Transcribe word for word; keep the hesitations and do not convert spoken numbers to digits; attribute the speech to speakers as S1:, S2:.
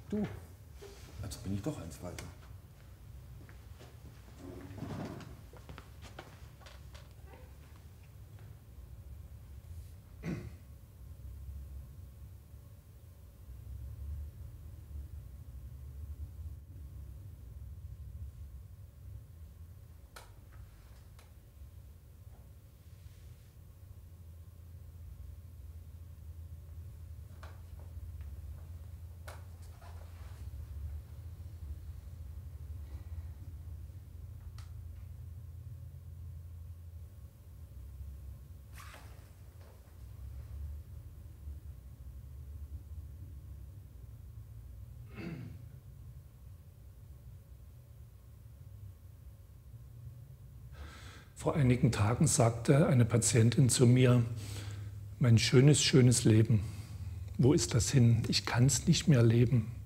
S1: Du, also bin ich doch eins weiter.
S2: Vor einigen Tagen sagte eine Patientin zu mir, mein schönes, schönes Leben, wo ist das hin? Ich kann es nicht mehr leben.